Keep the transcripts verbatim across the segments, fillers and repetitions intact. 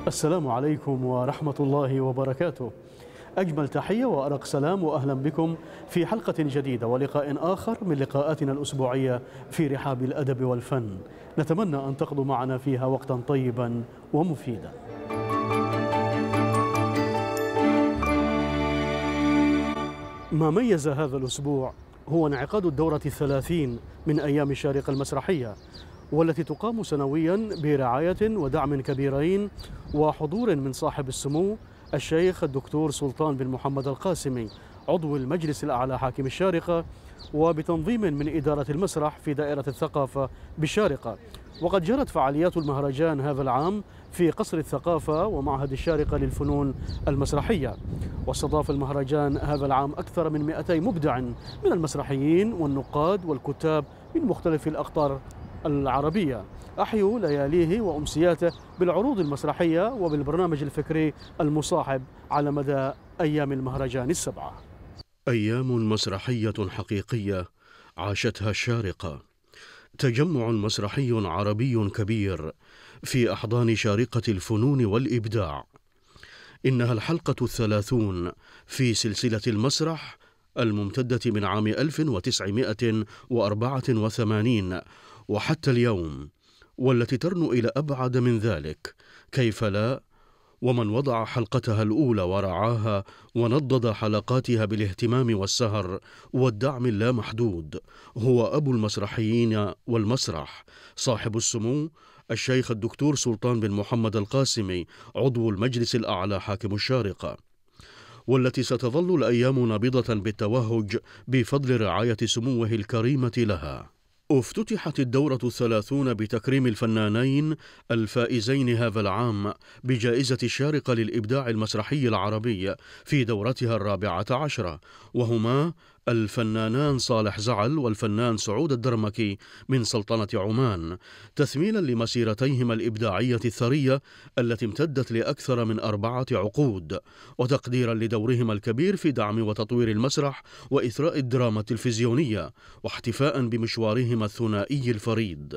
السلام عليكم ورحمة الله وبركاته. أجمل تحية وأرق سلام وأهلا بكم في حلقة جديدة ولقاء آخر من لقاءاتنا الأسبوعية في رحاب الأدب والفن. نتمنى أن تقضوا معنا فيها وقتا طيبا ومفيدا. ما ميز هذا الأسبوع هو انعقاد الدورة الثلاثين من أيام الشارقة المسرحية، والتي تقام سنويا برعاية ودعم كبيرين وحضور من صاحب السمو الشيخ الدكتور سلطان بن محمد القاسمي عضو المجلس الأعلى حاكم الشارقة، وبتنظيم من إدارة المسرح في دائرة الثقافة بالشارقة. وقد جرت فعاليات المهرجان هذا العام في قصر الثقافة ومعهد الشارقة للفنون المسرحية، واستضاف المهرجان هذا العام أكثر من مئتي مبدع من المسرحيين والنقاد والكتاب من مختلف الأقطار العربية أحيوا لياليه وأمسياته بالعروض المسرحية وبالبرنامج الفكري المصاحب على مدى أيام المهرجان السبعة. أيام مسرحية حقيقية عاشتها الشارقة، تجمع مسرحي عربي كبير في أحضان شارقة الفنون والإبداع. إنها الحلقة الثلاثون في سلسلة المسرح الممتدة من عام ألف وتسعمائة وأربعة وثمانين وحتى اليوم، والتي ترنو إلى أبعد من ذلك. كيف لا؟ ومن وضع حلقتها الأولى ورعاها ونضد حلقاتها بالاهتمام والسهر والدعم اللامحدود هو أبو المسرحيين والمسرح، صاحب السمو الشيخ الدكتور سلطان بن محمد القاسمي عضو المجلس الأعلى حاكم الشارقة، والتي ستظل الأيام نابضة بالتوهج بفضل رعاية سموه الكريمة لها. افتتحت الدورة الثلاثون بتكريم الفنانين الفائزين هذا العام بجائزة الشارقة للإبداع المسرحي العربي في دورتها الرابعة عشرة، وهما الفنانان صالح زعل والفنان سعود الدرمكي من سلطنة عمان، تثمينا لمسيرتيهما الإبداعية الثرية التي امتدت لأكثر من أربعة عقود، وتقديرا لدورهما الكبير في دعم وتطوير المسرح وإثراء الدراما التلفزيونية، واحتفاء بمشوارهما الثنائي الفريد.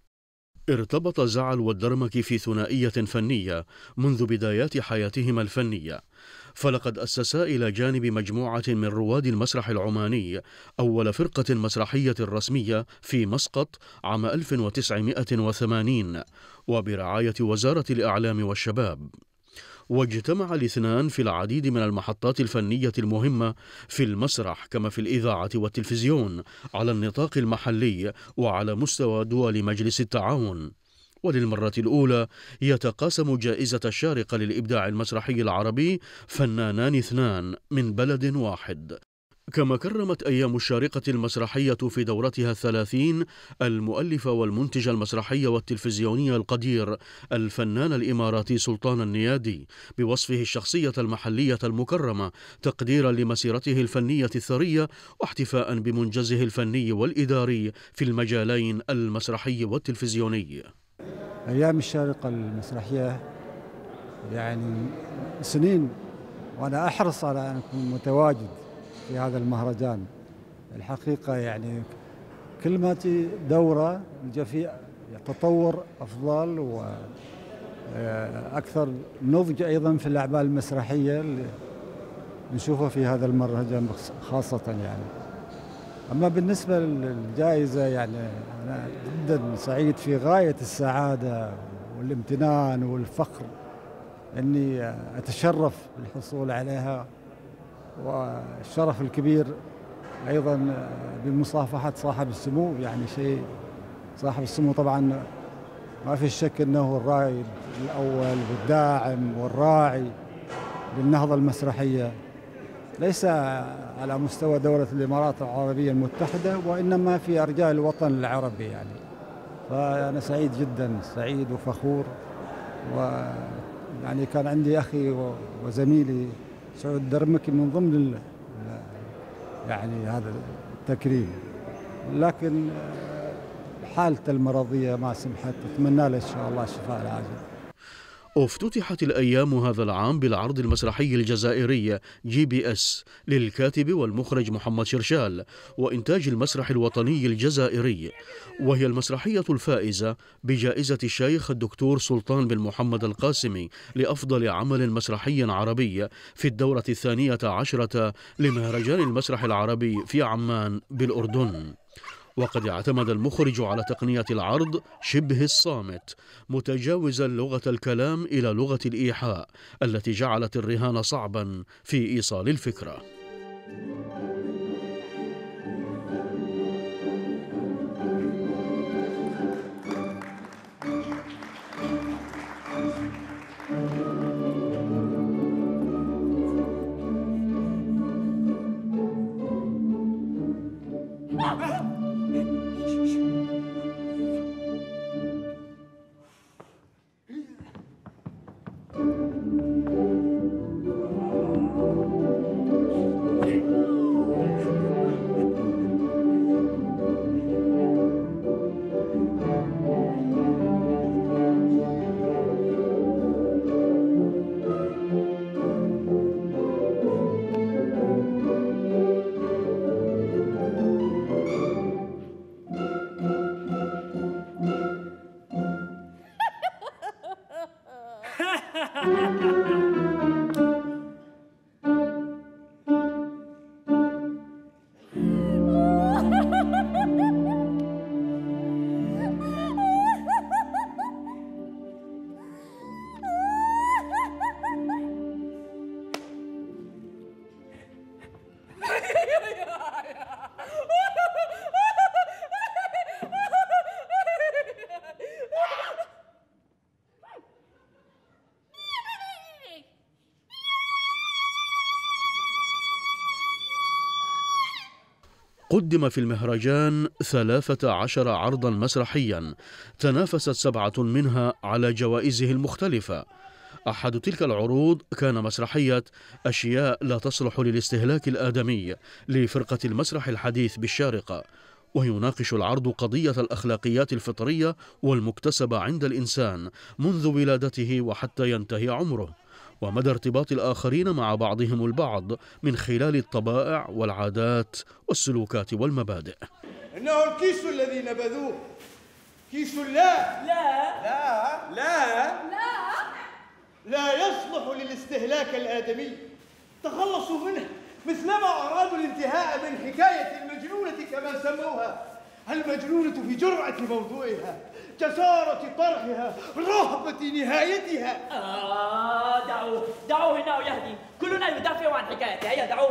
ارتبط زعل والدرمكي في ثنائية فنية منذ بدايات حياتهما الفنية، فلقد أسسا إلى جانب مجموعة من رواد المسرح العماني أول فرقة مسرحية رسمية في مسقط عام ألف وتسعمائة وثمانين وبرعاية وزارة الإعلام والشباب. واجتمع الاثنان في العديد من المحطات الفنية المهمة في المسرح كما في الإذاعة والتلفزيون على النطاق المحلي وعلى مستوى دول مجلس التعاون. وللمرة الأولى يتقاسم جائزة الشارقة للإبداع المسرحي العربي فنانان اثنان من بلد واحد. كما كرمت أيام الشارقة المسرحية في دورتها الثلاثين المؤلف والمنتج المسرحي والتلفزيوني القدير الفنان الإماراتي سلطان النيادي بوصفه الشخصية المحلية المكرمة، تقديرا لمسيرته الفنية الثرية واحتفاء بمنجزه الفني والإداري في المجالين المسرحي والتلفزيوني. أيام الشارقة المسرحية يعني سنين وأنا أحرص على أن أكون متواجد في هذا المهرجان. الحقيقة يعني كل ما تي دورة نلقى في تطور أفضل وأكثر نضج أيضا في الأعمال المسرحية اللي نشوفها في هذا المهرجان خاصة. يعني أما بالنسبة للجائزة يعني أنا جدا سعيد في غاية السعادة والامتنان والفخر أني أتشرف بالحصول عليها، والشرف الكبير أيضا بمصافحة صاحب السمو. يعني شيء صاحب السمو طبعا ما في شك أنه الرائد الأول والداعم والراعي للنهضة المسرحية، ليس على مستوى دولة الإمارات العربية المتحدة وإنما في أرجاء الوطن العربي. يعني فأنا سعيد جدا، سعيد وفخور. ويعني كان عندي أخي وزميلي سعود الدرمكي من ضمن يعني هذا التكريم، لكن حالته المرضية ما سمحت. أتمنى له إن شاء الله الشفاء العاجل. افتتحت الأيام هذا العام بالعرض المسرحي الجزائري جي بي اس للكاتب والمخرج محمد شرشال وإنتاج المسرح الوطني الجزائري، وهي المسرحية الفائزة بجائزة الشيخ الدكتور سلطان بن محمد القاسمي لأفضل عمل مسرحي عربي في الدورة الثانية عشرة لمهرجان المسرح العربي في عمان بالأردن. وقد اعتمد المخرج على تقنية العرض شبه الصامت متجاوزا لغة الكلام إلى لغة الإيحاء التي جعلت الرهان صعبا في إيصال الفكرة. قدم في المهرجان ثلاثة عشر عرضا مسرحيا تنافست سبعة منها على جوائزه المختلفة. أحد تلك العروض كان مسرحية أشياء لا تصلح للاستهلاك الآدمي لفرقة المسرح الحديث بالشارقة، ويناقش العرض قضية الأخلاقيات الفطرية والمكتسبة عند الإنسان منذ ولادته وحتى ينتهي عمره، ومدى ارتباط الآخرين مع بعضهم البعض من خلال الطبائع والعادات والسلوكات والمبادئ. إنه الكيس الذي نبذوه كيس لا لا لا لا لا لا يصلح للاستهلاك الآدمي. تخلصوا منه مثلما أرادوا الانتهاء من حكاية المجنونة كما سموها. المجنونة في جرعة موضوعها، جسارة طرحها، رهبة نهايتها. آه دعوه دعوه إنه يهدي، كلنا يدافع عن حكايته. هيا دعوه.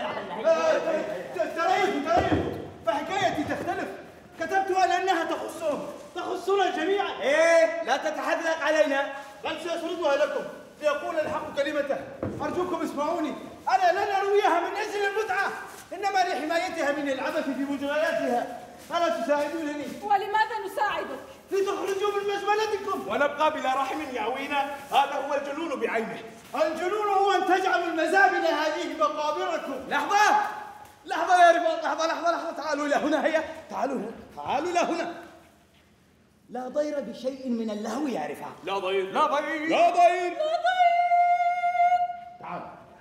تريث تريث فحكايتي تختلف. كتبت على أنها تخصهم، تخصنا جميعا. إيه لا تتحدث علينا، بل سأسردها لكم ليقول الحق كلمته. أرجوكم اسمعوني، أنا لن أرويها من أجل المتعة، إنما لحمايتها من العبث في مجرياتها. ألا تساعدونني؟ ولماذا نساعدك؟ لتخرجوا من مزبلتكم ونبقى بلا رحم يعوينا. هذا هو الجنون بعينه. الجنون هو أن تجعلوا المزابل هذه مقابركم. لحظة لحظة يا رفاق، لحظة لحظة لحظة تعالوا إلى هنا. هيا تعالوا هنا، تعالوا إلى هنا. لا ضير بشيء من اللهو يا رفاق. لا ضير لا ضير لا ضير لا ضير. تعال.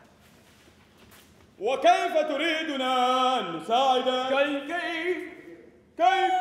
وكيف تريدنا أن نساعدك؟ كيف كيف كيف؟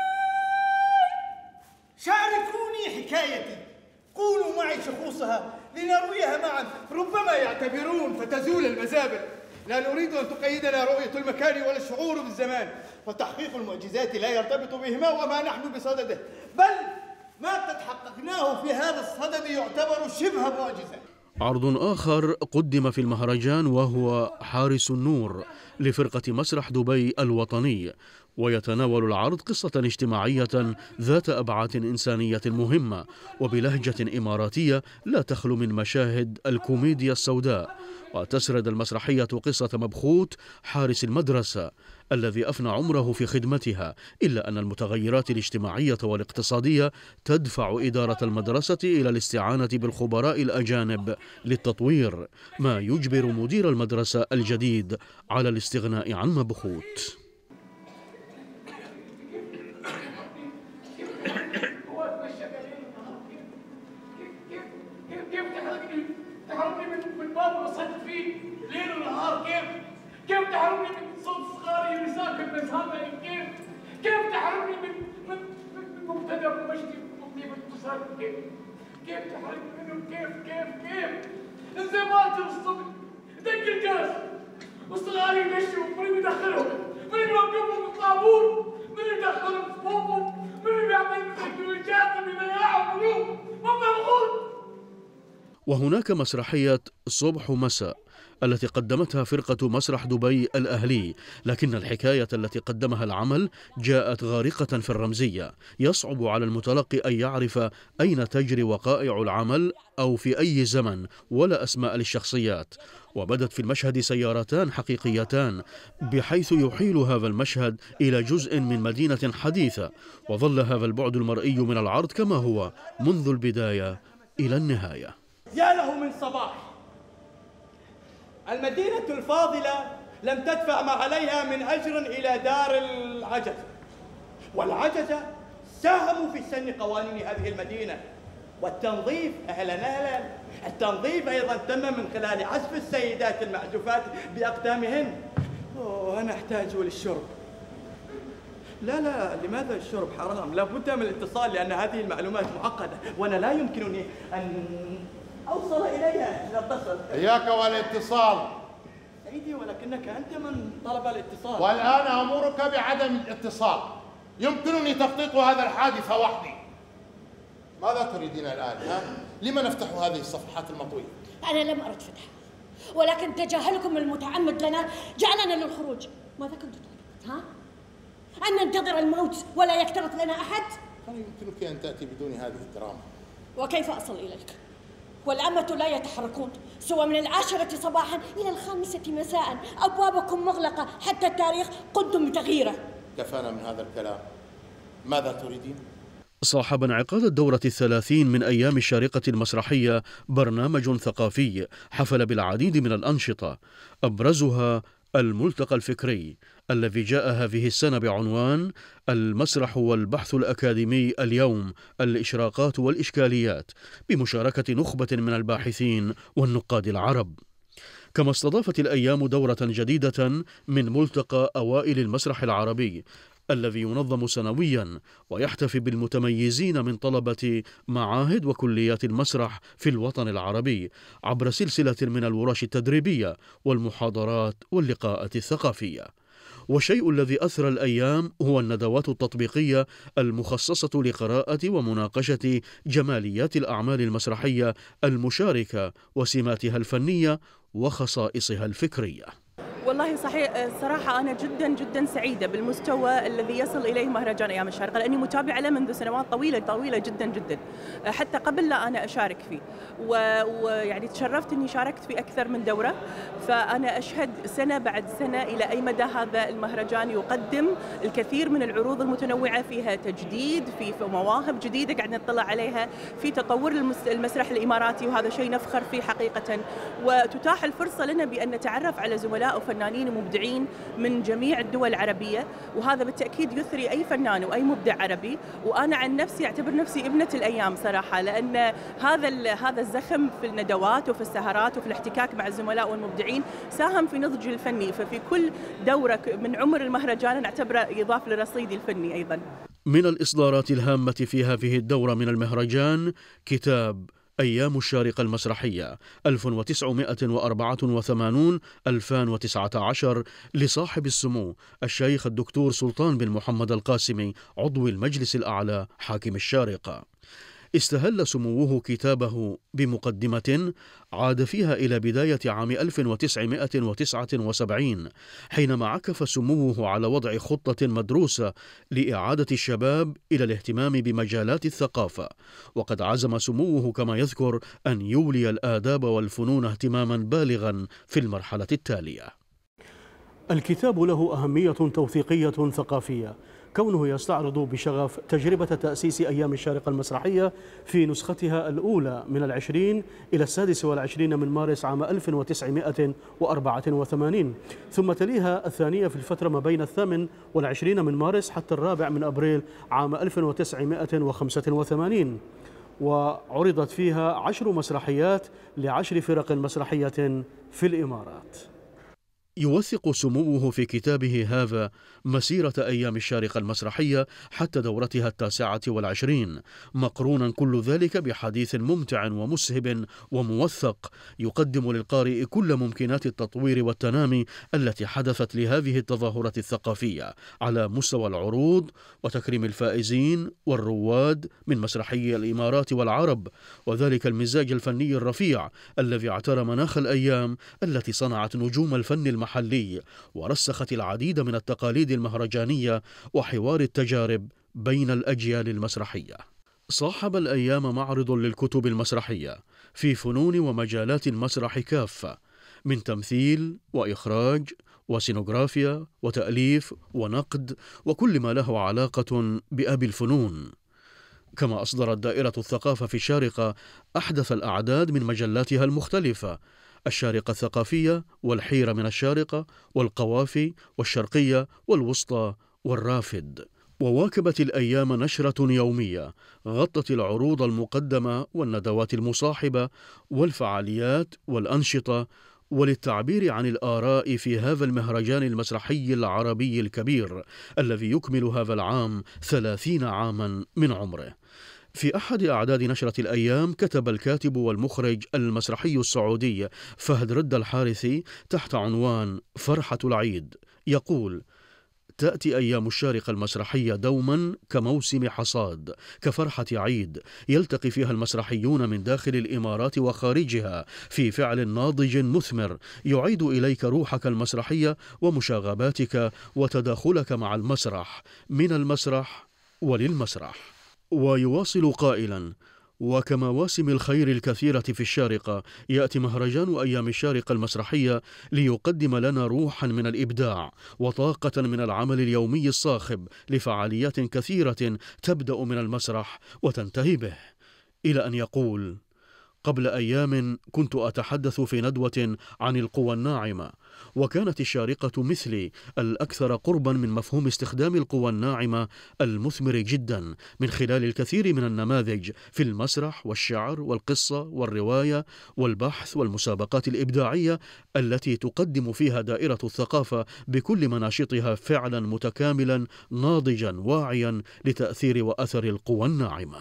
شاركوني حكايتي، قولوا معي شخوصها لنرويها معا. ربما يعتبرون فتزول المزابل. لا نريد أن تقيدنا رؤية المكان ولا الشعور بالزمان، فتحقيق المعجزات لا يرتبط بهما وما نحن بصدده، بل ما قد حققناه في هذا الصدد يعتبر شبه معجزة. عرض آخر قدم في المهرجان وهو حارس النور لفرقة مسرح دبي الوطني، ويتناول العرض قصة اجتماعية ذات أبعاد إنسانية مهمة وبلهجة إماراتية لا تخلو من مشاهد الكوميديا السوداء. وتسرد المسرحية قصة مبخوت حارس المدرسة الذي أفنى عمره في خدمتها، إلا أن المتغيرات الاجتماعية والاقتصادية تدفع إدارة المدرسة إلى الاستعانة بالخبراء الأجانب للتطوير، ما يجبر مدير المدرسة الجديد على الاستغناء عن مبخوت. المكان وصدت فيه ليل ونهار. كيف كيف تحرمني من صوت صغاري اللي ساكن بسامة؟ كيف كيف تحرمني من من من مبتدأ ومشتي وطيب اتصال؟ كيف كيف تحرمني منه؟ كيف كيف كيف انزين باكر الصبح دق الجرس والصغار يدشوا، من يدخلهم؟ من يوقفهم بالطابور؟ من يدخلهم في صفوفهم؟ من يعطيهم سندويشات؟ من يبيعهم منهم؟ ما مضغوط. وهناك مسرحية صبح ومساء التي قدمتها فرقة مسرح دبي الأهلي، لكن الحكاية التي قدمها العمل جاءت غارقة في الرمزية، يصعب على المتلقي أن يعرف أين تجري وقائع العمل أو في أي زمن ولا أسماء للشخصيات. وبدت في المشهد سيارتان حقيقيتان بحيث يحيل هذا المشهد إلى جزء من مدينة حديثة، وظل هذا البعد المرئي من العرض كما هو منذ البداية إلى النهاية. يا له من صباح. المدينة الفاضلة لم تدفع ما عليها من أجر إلى دار العجزة، والعجزة ساهموا في سن قوانين هذه المدينة والتنظيف. أهلا أهلا. التنظيف أيضا تم من خلال عزف السيدات المعزوفات بأقدامهن. أوه أنا أحتاج للشرب. لا لا، لماذا الشرب حرام؟ لابد من الاتصال لأن هذه المعلومات معقدة وأنا لا يمكنني أن أوصل إليها. نتصل. إياك والاتصال سيدي، ولكنك أنت من طلب الاتصال. والآن أمرك بعدم الاتصال. يمكنني تخطيط هذا الحادث وحدي. ماذا تريدين الآن؟ ها؟ لما نفتح هذه الصفحات المطوية؟ أنا لم أرد فتحها، ولكن تجاهلكم المتعمد لنا جعلنا للخروج. ماذا كنت تريد؟ ها؟ أن ننتظر الموت ولا يكترث لنا أحد؟ هل يمكنك أن تأتي بدون هذه الدراما؟ وكيف أصل إليك؟ والأمة لا يتحركون سوى من العاشرة صباحا إلى الخامسة مساء. أبوابكم مغلقة حتى التاريخ قمتم بتغييره. كفانا من هذا الكلام. ماذا تريدين؟ صاحب انعقاد الدورة الثلاثين من أيام الشارقة المسرحية برنامج ثقافي حفل بالعديد من الأنشطة، أبرزها الملتقى الفكري الذي جاء هذه السنة بعنوان المسرح والبحث الأكاديمي اليوم، الإشراقات والإشكاليات، بمشاركة نخبة من الباحثين والنقاد العرب. كما استضافت الأيام دورة جديدة من ملتقى أوائل المسرح العربي الذي ينظم سنويا ويحتفي بالمتميزين من طلبة معاهد وكليات المسرح في الوطن العربي عبر سلسلة من الورش التدريبية والمحاضرات واللقاءات الثقافية. والشيء الذي أثرى الأيام هو الندوات التطبيقية المخصصة لقراءة ومناقشة جماليات الأعمال المسرحية المشاركة وسماتها الفنية وخصائصها الفكرية. والله صحيح صراحة أنا جدا جدا سعيدة بالمستوى الذي يصل إليه مهرجان أيام الشارقة، لأني متابعة له منذ سنوات طويلة طويلة جدا جدا، حتى قبل لا أنا أشارك فيه، ويعني تشرفت أني شاركت في أكثر من دورة. فأنا أشهد سنة بعد سنة إلى أي مدى هذا المهرجان يقدم الكثير من العروض المتنوعة، فيها تجديد، في مواهب جديدة قاعد نطلع عليها، في تطور المسرح الإماراتي، وهذا شيء نفخر فيه حقيقة. وتتاح الفرصة لنا بأن نتعرف على زملاء فنانين ومبدعين من جميع الدول العربية، وهذا بالتأكيد يثري أي فنان وأي مبدع عربي. وأنا عن نفسي أعتبر نفسي ابنة الأيام صراحة، لأن هذا هذا الزخم في الندوات وفي السهرات وفي الاحتكاك مع الزملاء والمبدعين ساهم في نضجي الفني، ففي كل دورة من عمر المهرجان نعتبره يضاف لرصيدي الفني أيضا. من الإصدارات الهامة في هذه الدورة من المهرجان كتاب أيام الشارقة المسرحية ألف وتسعمائة وأربعة وثمانين ألفين وتسعة عشر لصاحب السمو الشيخ الدكتور سلطان بن محمد القاسمي عضو المجلس الأعلى حاكم الشارقة. استهل سموه كتابه بمقدمة عاد فيها إلى بداية عام ألف وتسعمائة وتسعة وسبعين، حينما عكف سموه على وضع خطة مدروسة لإعادة الشباب إلى الاهتمام بمجالات الثقافة، وقد عزم سموه كما يذكر أن يولي الآداب والفنون اهتماما بالغا في المرحلة التالية. الكتاب له أهمية توثيقية ثقافية، كونه يستعرض بشغف تجربة تأسيس أيام الشارقة المسرحية في نسختها الأولى من العشرين إلى السادس والعشرين من مارس عام ألف وتسعمائة وأربعة وثمانين، ثم تليها الثانية في الفترة ما بين الثامن والعشرين من مارس حتى الرابع من أبريل عام ألف وتسعمائة وخمسة وثمانين. وعرضت فيها عشر مسرحيات لعشر فرق مسرحية في الإمارات. يوثق سموه في كتابه هذا مسيرة أيام الشارقة المسرحية حتى دورتها التاسعة والعشرين، مقرونا كل ذلك بحديث ممتع ومسهب وموثق يقدم للقارئ كل ممكنات التطوير والتنامي التي حدثت لهذه التظاهرة الثقافية على مستوى العروض وتكريم الفائزين والرواد من مسرحي الإمارات والعرب، وذلك المزاج الفني الرفيع الذي اعترى مناخ الأيام التي صنعت نجوم الفن المحلي محلي ورسخت العديد من التقاليد المهرجانية وحوار التجارب بين الأجيال المسرحية. صاحب الأيام معرض للكتب المسرحية في فنون ومجالات المسرح كافة، من تمثيل وإخراج وسينوغرافيا وتأليف ونقد وكل ما له علاقة بأبي الفنون. كما أصدرت دائرة الثقافة في الشارقة أحدث الأعداد من مجلاتها المختلفة: الشارقة الثقافية والحيرة من الشارقة والقوافي والشرقية والوسطى والرافد. وواكبت الأيام نشرة يومية غطت العروض المقدمة والندوات المصاحبة والفعاليات والأنشطة، وللتعبير عن الآراء في هذا المهرجان المسرحي العربي الكبير الذي يكمل هذا العام ثلاثين عاما من عمره. في أحد أعداد نشرة الأيام كتب الكاتب والمخرج المسرحي السعودي فهد رد الحارثي تحت عنوان فرحة العيد، يقول: تأتي أيام الشارقة المسرحية دوما كموسم حصاد، كفرحة عيد يلتقي فيها المسرحيون من داخل الإمارات وخارجها في فعل ناضج مثمر يعيد إليك روحك المسرحية ومشاغباتك وتداخلك مع المسرح، من المسرح وللمسرح. ويواصل قائلا: وكمواسم الخير الكثيرة في الشارقة يأتي مهرجان أيام الشارقة المسرحية ليقدم لنا روحا من الإبداع وطاقة من العمل اليومي الصاخب لفعاليات كثيرة تبدأ من المسرح وتنتهي به. إلى أن يقول: قبل أيام كنت أتحدث في ندوة عن القوى الناعمة، وكانت الشارقة مثلي الأكثر قربا من مفهوم استخدام القوى الناعمة المثمر جدا من خلال الكثير من النماذج في المسرح والشعر والقصة والرواية والبحث والمسابقات الإبداعية التي تقدم فيها دائرة الثقافة بكل مناشطها فعلا متكاملا ناضجا واعيا لتأثير وأثر القوى الناعمة.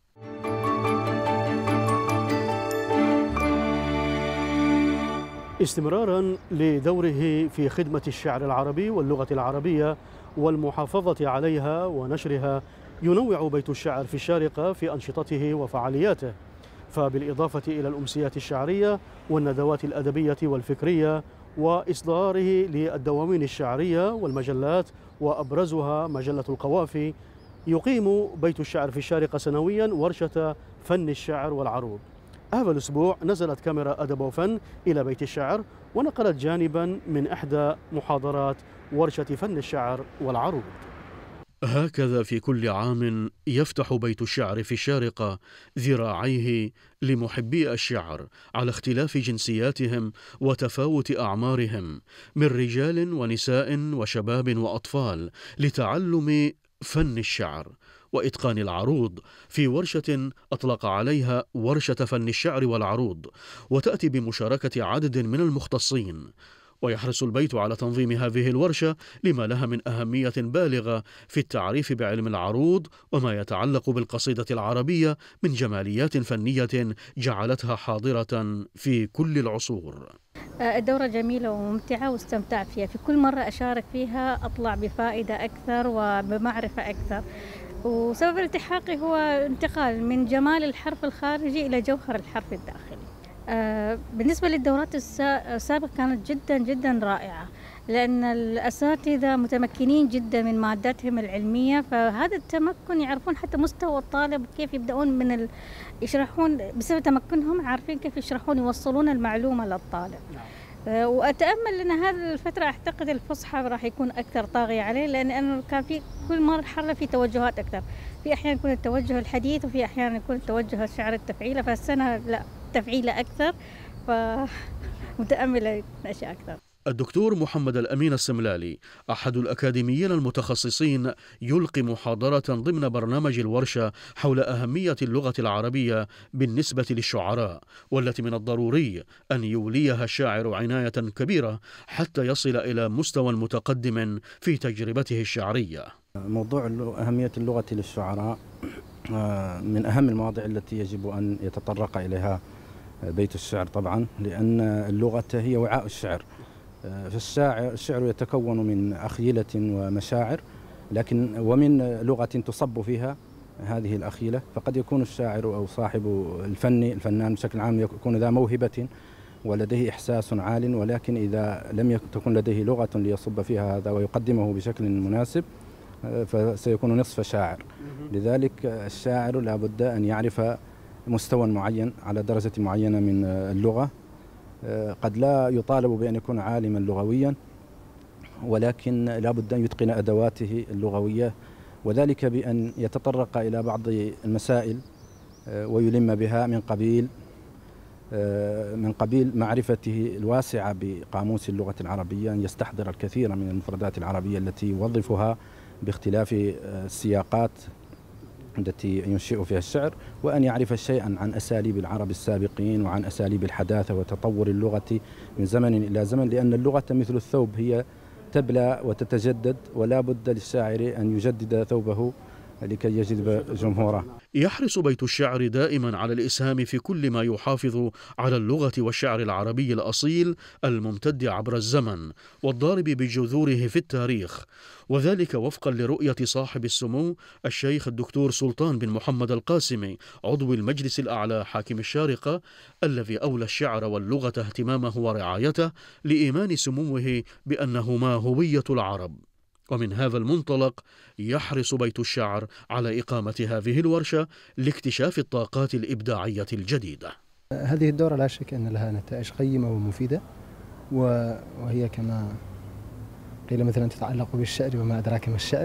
استمرارا لدوره في خدمة الشعر العربي واللغة العربية والمحافظة عليها ونشرها، ينوع بيت الشعر في الشارقة في أنشطته وفعالياته، فبالإضافة إلى الأمسيات الشعرية والندوات الأدبية والفكرية وإصداره للدواوين الشعرية والمجلات وأبرزها مجلة القوافي، يقيم بيت الشعر في الشارقة سنويا ورشة فن الشعر والعروض. هذا الأسبوع نزلت كاميرا أدب وفن إلى بيت الشعر ونقلت جانبا من إحدى محاضرات ورشة فن الشعر والعروض. هكذا في كل عام يفتح بيت الشعر في الشارقة ذراعيه لمحبي الشعر على اختلاف جنسياتهم وتفاوت أعمارهم، من رجال ونساء وشباب وأطفال، لتعلم فن الشعر وإتقان العروض في ورشة أطلق عليها ورشة فن الشعر والعروض، وتأتي بمشاركة عدد من المختصين. ويحرص البيت على تنظيم هذه الورشة لما لها من أهمية بالغة في التعريف بعلم العروض وما يتعلق بالقصيدة العربية من جماليات فنية جعلتها حاضرة في كل العصور. الدورة جميلة وممتعة واستمتعت فيها، في كل مرة أشارك فيها أطلع بفائدة أكثر وبمعرفة أكثر، وسبب التحاقي هو انتقال من جمال الحرف الخارجي إلى جوهر الحرف الداخلي. بالنسبة للدورات السابقة كانت جدا جدا رائعة، لأن الأساتذة متمكنين جدا من ماداتهم العلمية، فهذا التمكن يعرفون حتى مستوى الطالب كيف يبدأون من ال... يشرحون بسبب تمكنهم، عارفين كيف يشرحون يوصلون المعلومة للطالب. وأتأمل أن هذه الفترة أعتقد الفصحى راح يكون أكثر طاغية عليه، لأن أنه كان في كل مرحلة في توجهات أكثر، في أحيان يكون التوجه الحديث وفي أحيان يكون التوجه الشعر التفعيلة، فالسنة لا تفعيلة أكثر، فمتأملة أشياء أكثر. الدكتور محمد الأمين السملالي أحد الأكاديميين المتخصصين يلقي محاضرة ضمن برنامج الورشة حول أهمية اللغة العربية بالنسبة للشعراء، والتي من الضروري أن يوليها الشاعر عناية كبيرة حتى يصل إلى مستوى متقدم في تجربته الشعرية. موضوع أهمية اللغة للشعراء من أهم المواضيع التي يجب أن يتطرق إليها بيت الشعر طبعا، لأن اللغة هي وعاء الشعر. فالشاعر الشعر يتكون من أخيلة ومشاعر، لكن ومن لغة تصب فيها هذه الأخيلة، فقد يكون الشاعر أو صاحب الفن الفنان بشكل عام يكون ذا موهبة ولديه إحساس عال، ولكن إذا لم تكن لديه لغة ليصب فيها هذا ويقدمه بشكل مناسب فسيكون نصف شاعر. لذلك الشاعر لا بد أن يعرف مستوى معين على درجة معينة من اللغة. قد لا يطالب بأن يكون عالما لغويا، ولكن لا بد أن يتقن أدواته اللغوية، وذلك بأن يتطرق إلى بعض المسائل ويلم بها من قبيل من قبيل معرفته الواسعة بقاموس اللغة العربية، أن يستحضر الكثير من المفردات العربية التي يوظفها باختلاف السياقات التي ينشئ فيها الشعر، وأن يعرف شيئا عن أساليب العرب السابقين وعن أساليب الحداثة وتطور اللغة من زمن إلى زمن، لأن اللغة مثل الثوب هي تبلى وتتجدد، ولا بد للشاعر أن يجدد ثوبه لكي يجذب جمهوره. يحرص بيت الشعر دائما على الإسهام في كل ما يحافظ على اللغة والشعر العربي الأصيل الممتد عبر الزمن والضارب بجذوره في التاريخ، وذلك وفقا لرؤية صاحب السمو الشيخ الدكتور سلطان بن محمد القاسمي عضو المجلس الأعلى حاكم الشارقة، الذي أولى الشعر واللغة اهتمامه ورعايته لإيمان سموه بأنهما هوية العرب. ومن هذا المنطلق يحرص بيت الشعر على إقامة هذه الورشة لاكتشاف الطاقات الإبداعية الجديدة. هذه الدورة لا شك أن لها نتائج قيمة ومفيدة، وهي كما قيل مثلا تتعلق بالشعر وما أدراك ما الشعر.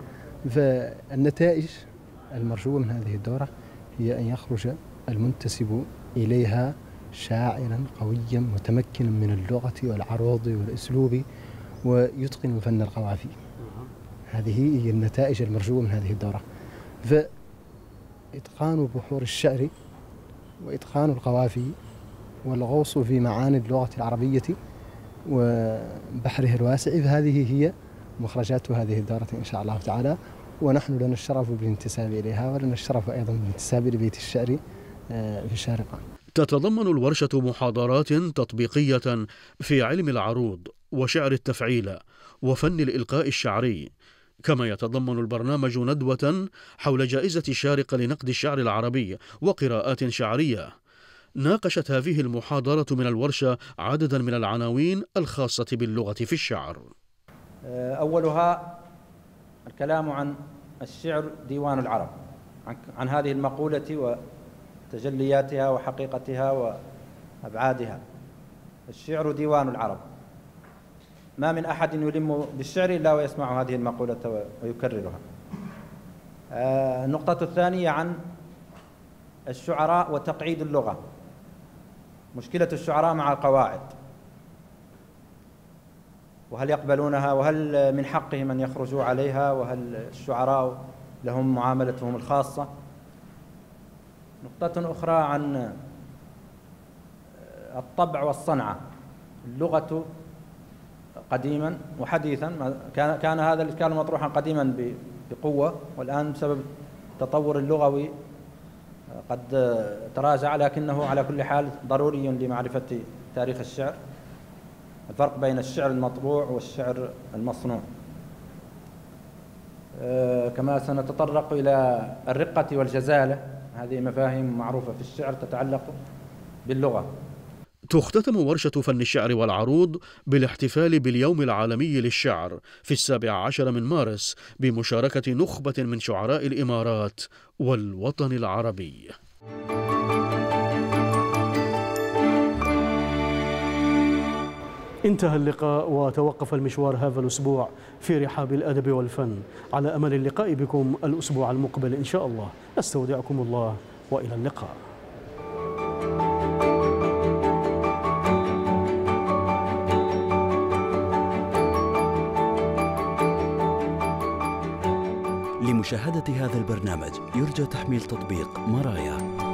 فالنتائج المرجوة من هذه الدورة هي أن يخرج المنتسب إليها شاعرا قويا متمكنا من اللغة والعروض والأسلوب ويتقن فن القوافي. هذه هي النتائج المرجوة من هذه الدورة. فإتقان بحور الشعر وإتقان القوافي والغوص في معاني اللغة العربية وبحرها الواسع، هذه هي مخرجات هذه الدورة إن شاء الله تعالى، ونحن لنا الشرف بالانتساب إليها ولنا الشرف أيضا بالانتساب لبيت الشعر في الشارقة. تتضمن الورشة محاضرات تطبيقية في علم العروض وشعر التفعيل وفن الإلقاء الشعري، كما يتضمن البرنامج ندوة حول جائزة الشارقة لنقد الشعر العربي وقراءات شعرية. ناقشت هذه المحاضرة من الورشة عددا من العناوين الخاصة باللغة في الشعر. أولها الكلام عن الشعر ديوان العرب، عن هذه المقولة وتجلياتها وحقيقتها وأبعادها. الشعر ديوان العرب، ما من أحد يلم بالشعر إلا ويسمع هذه المقولة ويكررها. النقطة الثانية عن الشعراء وتقعيد اللغة، مشكلة الشعراء مع القواعد، وهل يقبلونها، وهل من حقهم أن يخرجوا عليها، وهل الشعراء لهم معاملتهم الخاصة. نقطة أخرى عن الطبع والصنعة، اللغة قديما وحديثا، كان كان هذا الإشكال مطروحا قديما بقوة، والآن بسبب التطور اللغوي قد تراجع، لكنه على كل حال ضروري لمعرفة تاريخ الشعر، الفرق بين الشعر المطبوع والشعر المصنوع. كما سنتطرق إلى الرقة والجزالة، هذه مفاهيم معروفة في الشعر تتعلق باللغة. تختتم ورشة فن الشعر والعروض بالاحتفال باليوم العالمي للشعر في السابع عشر من مارس بمشاركة نخبة من شعراء الإمارات والوطن العربي. انتهى اللقاء وتوقف المشوار هذا الأسبوع في رحاب الأدب والفن، على أمل اللقاء بكم الأسبوع المقبل إن شاء الله. أستودعكم الله وإلى اللقاء. لمشاهدة هذا البرنامج يرجى تحميل تطبيق مرايا.